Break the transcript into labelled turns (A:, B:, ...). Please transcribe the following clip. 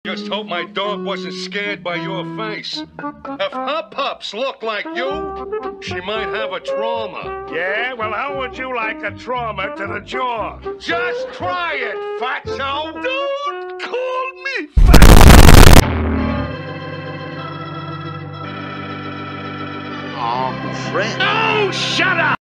A: Just hope my dog wasn't scared by your face. If her pups look like you, she might have a trauma.
B: Yeah? Well, how would you like a trauma to the jaw?
A: Just try it, fatso!
B: Don't call me fatso!
C: Oh, friend.
B: Oh, shut up!